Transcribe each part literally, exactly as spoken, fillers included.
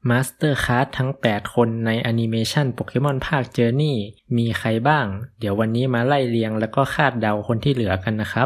มาสเตอร์คาสทั้งแปดคนในแอนิเมชันโปเกมอนภาค Journey มีใครบ้างเดี๋ยววันนี้มาไล่เรียงแล้วก็คาดเดาคนที่เหลือกันนะครับ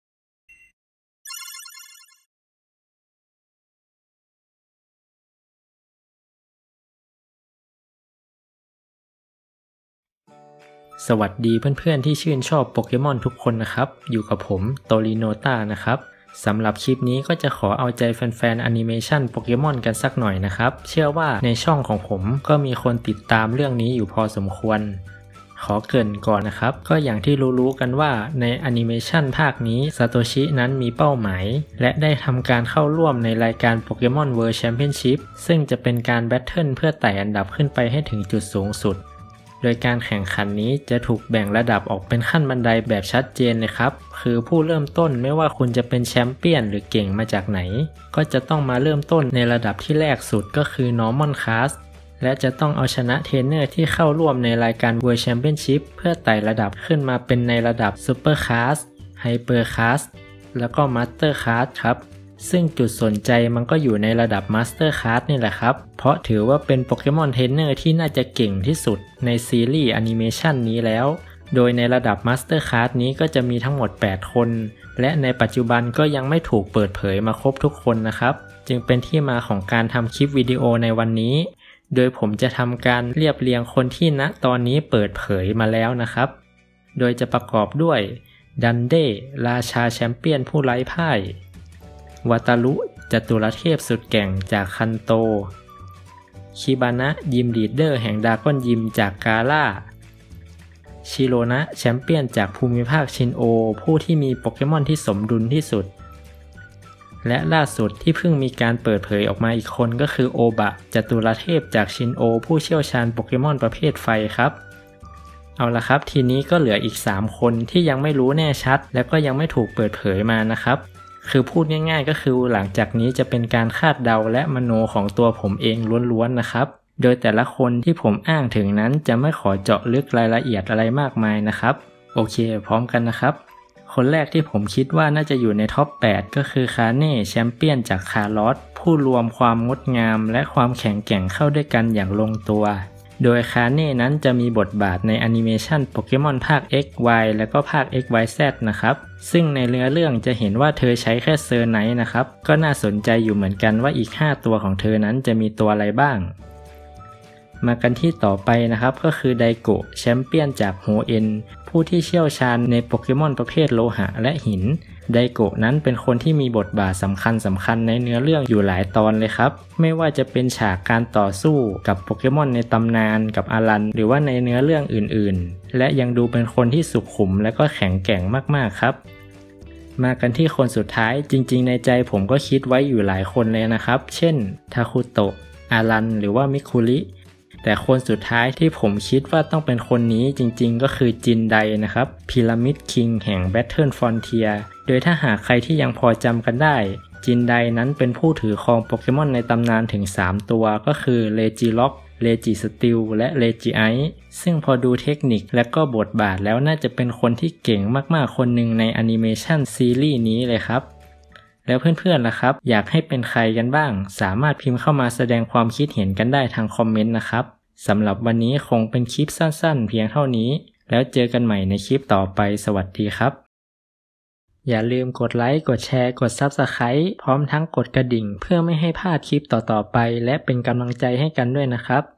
สวัสดีเพื่อนๆที่ชื่นชอบโปเกมอนทุกคนนะครับอยู่กับผมโตริโนต้านะครับสำหรับคลิปนี้ก็จะขอเอาใจแฟนๆแอนิเมชันโปเกมอนกันสักหน่อยนะครับเชื่อว่าในช่องของผมก็มีคนติดตามเรื่องนี้อยู่พอสมควรขอเกริ่นก่อนนะครับก็อย่างที่รู้ๆกันว่าในแอนิเมชันภาคนี้ซาโตชินั้นมีเป้าหมายและได้ทำการเข้าร่วมในรายการโปเกมอนเวิลด์แชมเปี้ยนชิพซึ่งจะเป็นการแบทเทิลเพื่อไต่อันดับขึ้นไปให้ถึงจุดสูงสุดโดยการแข่งขันนี้จะถูกแบ่งระดับออกเป็นขั้นบันไดแบบชัดเจนเลยครับคือผู้เริ่มต้นไม่ว่าคุณจะเป็นแชมเปี้ยนหรือเก่งมาจากไหนก็จะต้องมาเริ่มต้นในระดับที่แรกสุดก็คือ Normal Class และจะต้องเอาชนะเทรนเนอร์ที่เข้าร่วมในรายการ World Championship เพื่อไต่ระดับขึ้นมาเป็นในระดับ Super Class Hyper Class แล้วก็ Master Class ครับซึ่งจุดสนใจมันก็อยู่ในระดับ Master Class นี่แหละครับเพราะถือว่าเป็นโปเกมอนเทรนเนอร์ที่น่าจะเก่งที่สุดในซีรีส์แอนิเมชันนี้แล้วโดยในระดับ Master Class นี้ก็จะมีทั้งหมดแปดคนและในปัจจุบันก็ยังไม่ถูกเปิดเผยมาครบทุกคนนะครับจึงเป็นที่มาของการทำคลิปวิดีโอในวันนี้โดยผมจะทำการเรียบเรียงคนที่ณตอนนี้เปิดเผยมาแล้วนะครับโดยจะประกอบด้วยดันเดราชาแชมเปี้ยนผู้ไร้พ่ายวาตารุจตุรเทพสุดแกร่งจากคันโตคิบานะยิมลีดเดอร์แห่งดราก้อนยิมจากกาล่าชิโรนะแชมเปี้ยนจากภูมิภาคชินโอผู้ที่มีโปเกมอนที่สมดุลที่สุดและล่าสุดที่เพิ่งมีการเปิดเผยออกมาอีกคนก็คือโอบะจตุรเทพจากชินโอผู้เชี่ยวชาญโปเกมอนประเภทไฟครับเอาละครับทีนี้ก็เหลืออีกสามคนที่ยังไม่รู้แน่ชัดและก็ยังไม่ถูกเปิดเผยมานะครับคือพูดง่ายๆก็คือหลังจากนี้จะเป็นการคาดเดาและมโนของตัวผมเองล้วนๆนะครับโดยแต่ละคนที่ผมอ้างถึงนั้นจะไม่ขอเจาะลึกรายละเอียดอะไรมากมายนะครับโอเคพร้อมกันนะครับคนแรกที่ผมคิดว่าน่าจะอยู่ในท็อปแปดก็คือคาเน่แชมเปี้ยนจากคาร์ลอสผู้รวมความงดงามและความแข็งแกร่งเข้าด้วยกันอย่างลงตัวโดยคาเน่นั้นจะมีบทบาทในแอนิเมชันโปเกมอนภาค เอ็กซ์ วาย และก็ภาค เอ็กซ์ วาย แซด นะครับซึ่งในเนื้อเรื่องจะเห็นว่าเธอใช้แค่เซอร์ไนท์นะครับก็น่าสนใจอยู่เหมือนกันว่าอีกห้าตัวของเธอนั้นจะมีตัวอะไรบ้างมากันที่ต่อไปนะครับก็คือไดโกะแชมเปี้ยนจากโฮเอ็นผู้ที่เชี่ยวชาญในโปเกมอนประเภทโลหะและหินไดโกะนั้นเป็นคนที่มีบทบาทสำคัญสำคัญในเนื้อเรื่องอยู่หลายตอนเลยครับไม่ว่าจะเป็นฉากการต่อสู้กับโปเกมอนในตำนานกับอารันหรือว่าในเนื้อเรื่องอื่นๆและยังดูเป็นคนที่สุขุมและก็แข็งแกร่งมากๆครับมากันที่คนสุดท้ายจริงๆในใจผมก็คิดไว้อยู่หลายคนเลยนะครับเช่นทาคุโตะอารันหรือว่ามิคุริแต่คนสุดท้ายที่ผมคิดว่าต้องเป็นคนนี้จริงๆก็คือจินไดนะครับพีระมิดคิงแห่ง Battle Frontier โดยถ้าหากใครที่ยังพอจำกันได้จินไดนั้นเป็นผู้ถือครองโปเกมอนในตำนานถึงสามตัวก็คือเลจิล็อกเลจิสติลและเลจิไอซ์ซึ่งพอดูเทคนิคและก็บทบาทแล้วน่าจะเป็นคนที่เก่งมากๆคนหนึ่งในแอนิเมชันซีรีส์นี้เลยครับแล้วเพื่อนๆล่ะครับอยากให้เป็นใครกันบ้างสามารถพิมพ์เข้ามาแสดงความคิดเห็นกันได้ทางคอมเมนต์นะครับสำหรับวันนี้คงเป็นคลิปสั้นๆเพียงเท่านี้แล้วเจอกันใหม่ในคลิปต่อไปสวัสดีครับอย่าลืมกดไลค์กดแชร์กด ซับสไครบ์ พร้อมทั้งกดกระดิ่งเพื่อไม่ให้พลาดคลิปต่อๆไปและเป็นกำลังใจให้กันด้วยนะครับ